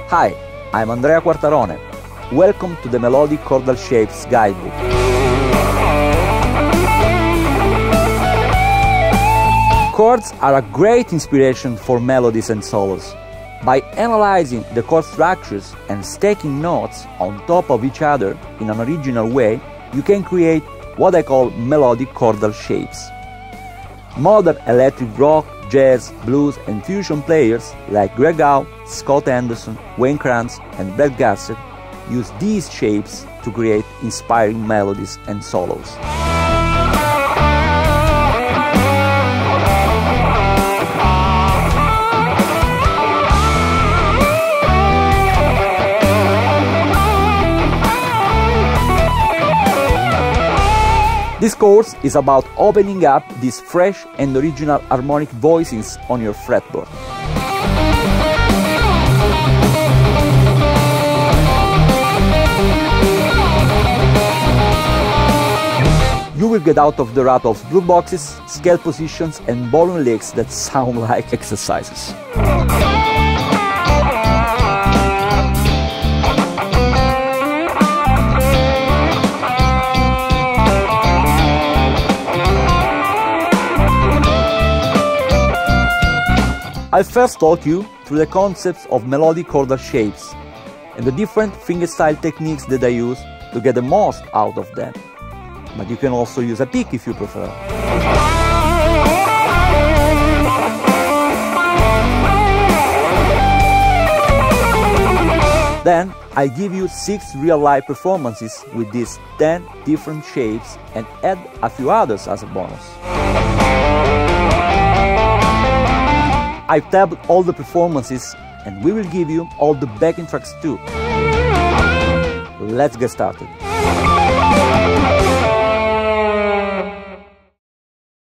Hi, I'm Andrea Quartarone. Welcome to the Melodic Chordal Shapes Guidebook. Chords are a great inspiration for melodies and solos. By analyzing the chord structures and stacking notes on top of each other in an original way, you can create what I call melodic chordal shapes. Modern electric rock, jazz, blues and fusion players like Greg Howe, Scott Anderson, Wayne Krantz and Brett Garsed use these shapes to create inspiring melodies and solos. This course is about opening up these fresh and original harmonic voicings on your fretboard. You will get out of the rut of blue boxes, scale positions and ballroom licks that sound like exercises. I'll first talk you through the concepts of melodic chordal shapes and the different fingerstyle techniques that I use to get the most out of them. But you can also use a pick if you prefer. Then I give you 6 real-life performances with these 10 different shapes and add a few others as a bonus. I've tabbed all the performances and we will give you all the backing tracks too. Let's get started.